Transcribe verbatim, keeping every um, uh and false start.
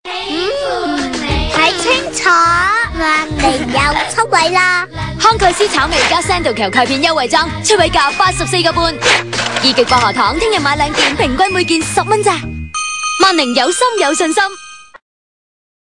嗯，睇清楚，萬寧有出位啦！ 康蓋斯炒味加山道橋鈣片優惠裝，出位價八十四個半。二極薄荷糖聽日買兩件，平均每件十蚊咋。萬寧有心有信心。